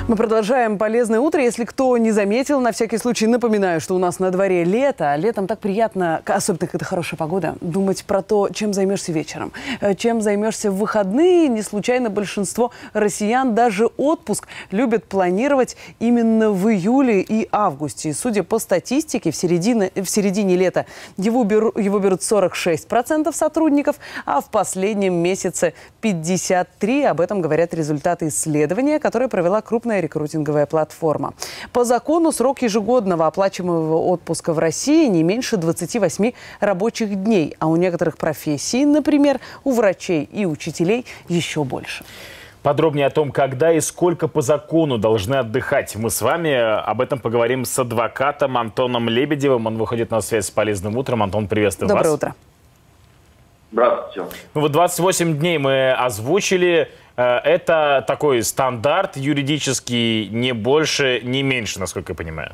Мы продолжаем полезное утро. Если кто не заметил, на всякий случай напоминаю, что у нас на дворе лето. Летом так приятно, особенно когда хорошая погода, думать про то, чем займешься вечером, чем займешься в выходные. Не случайно большинство россиян даже отпуск любят планировать именно в июле и августе. И судя по статистике, в середине лета его берут 46% сотрудников, а в последнем месяце 53%. Об этом говорят результаты исследования, которое провела крупная рекрутинговая платформа. По закону срок ежегодного оплачиваемого отпуска в России не меньше 28 рабочих дней, а у некоторых профессий, например, у врачей и учителей, еще больше. Подробнее о том, когда и сколько по закону должны отдыхать, мы с вами об этом поговорим с адвокатом Антоном Лебедевым. Он выходит на связь с полезным утром. Антон, приветствую вас. Доброе утро. Здравствуйте. Ну вот 28 дней мы озвучили. Это такой стандарт юридический, не больше, не меньше, насколько я понимаю.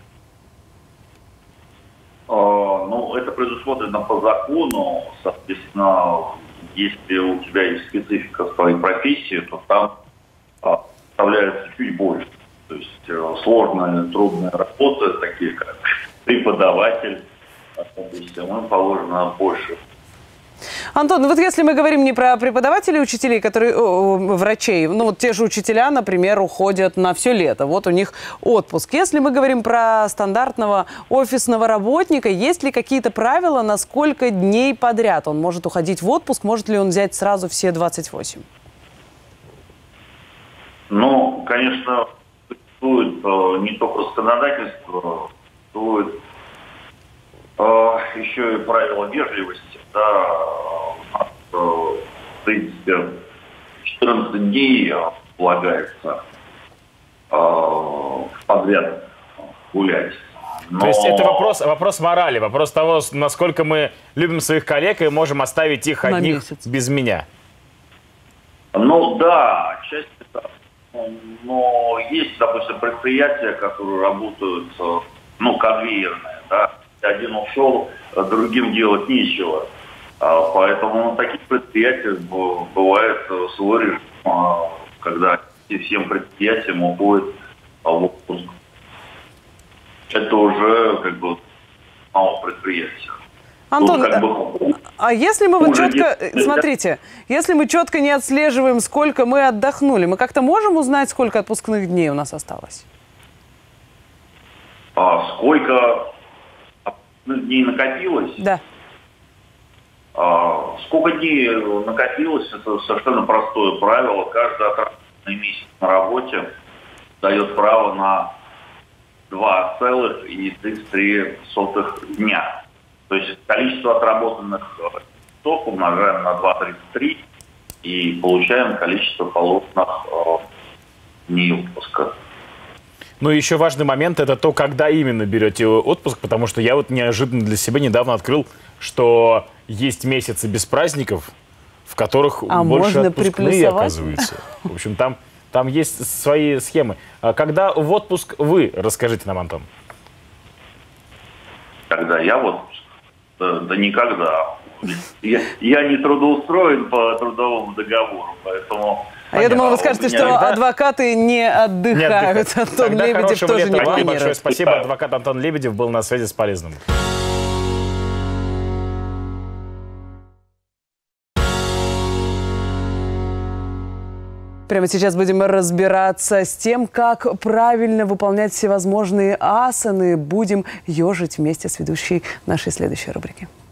Ну, это предусмотрено по закону. Соответственно, если у тебя есть специфика своей профессии, то там составляется чуть больше. То есть сложные, трудные работы, такие как преподаватель, ему положено больше. Антон, ну вот если мы говорим не про преподавателей, учителей, которые, врачей, ну вот те же учителя, например, уходят на все лето, вот у них отпуск. Если мы говорим про стандартного офисного работника, есть ли какие-то правила, на сколько дней подряд он может уходить в отпуск, может ли он взять сразу все 28? Ну, конечно, существует не только законодательство, существует еще и правила вежливости. Да, у нас, в принципе, 14 дней полагается подряд гулять. Но... То есть это вопрос морали, вопрос того, насколько мы любим своих коллег и можем оставить их одних без меня. Ну да, отчасти да. Но есть, допустим, предприятия, которые работают, ну, конвейерные, да. Один ушел, другим делать нечего. Поэтому на таких предприятиях бывает свой режим, когда всем предприятиям уходит в отпуск. Это уже как бы мало предприятий. Антон, а если мы вот четко, смотрите, если мы четко не отслеживаем, сколько мы отдохнули, мы как-то можем узнать, сколько отпускных дней у нас осталось? Сколько дней накопилось? Да. Сколько дней накопилось, это совершенно простое правило. Каждый отработанный месяц на работе дает право на 2,33 дня. То есть количество отработанных часов умножаем на 2,33 и получаем количество положенных дней отпуска. Ну и еще важный момент – это то, когда именно берете отпуск, потому что я вот неожиданно для себя недавно открыл, что есть месяцы без праздников, в которых больше отпускные, оказывается. В общем, там есть свои схемы. Когда в отпуск вы? Расскажите нам, Антон. Когда я в отпуск? Да никогда. Я не трудоустроен по трудовому договору, поэтому... А я думала, вы скажете, что адвокаты не отдыхают. Антон Лебедев тоже не планирует. Большое спасибо. Адвокат Антон Лебедев был на связи с полезным. Прямо сейчас будем разбираться с тем, как правильно выполнять всевозможные асаны. Будем ежить вместе с ведущей нашей следующей рубрики.